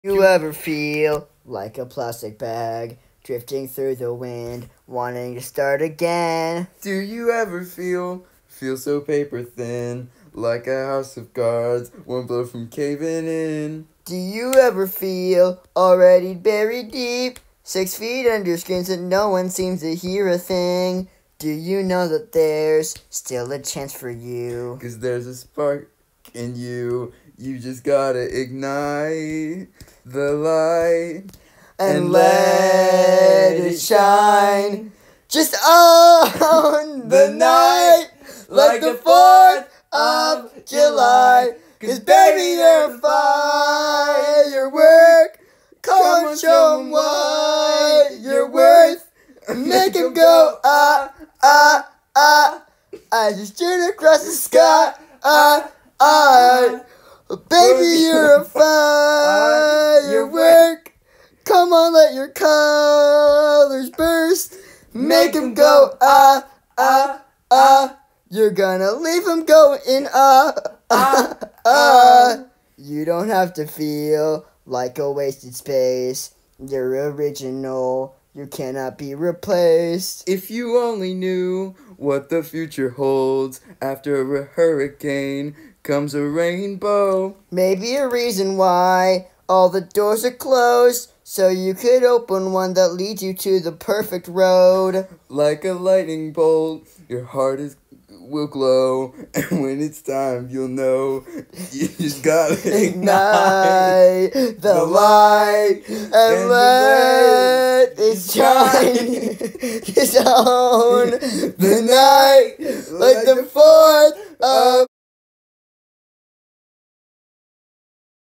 You ever feel like a plastic bag drifting through the wind, wanting to start again? Do you ever feel so paper thin, like a house of cards, one blow from caving in? Do you ever feel already buried deep, 6 feet under screens that no one seems to hear a thing? Do you know that there's still a chance for you? 'Cause there's a spark in you, you just gotta ignite the light And let it shine just on the night like the 4th of July. 'Cause baby, you're firework. Come on, show 'em what you're worth. Make 'em go, ah, ah, ah. I just shoot across the sky, ah, ah. Baby, you're a firework. Come on, let your colors burst. Make 'em go, ah, ah, ah. You're gonna leave 'em going, ah, ah, ah. You don't have to feel like a wasted space. You're original. You cannot be replaced. If you only knew what the future holds, after a hurricane comes a rainbow. Maybe a reason why all the doors are closed, so you could open one that leads you to the perfect road. Like a lightning bolt, your heart will glow, and when it's time, you'll know. You just gotta Ignite the light and let it shine. It's on the night like the 4th of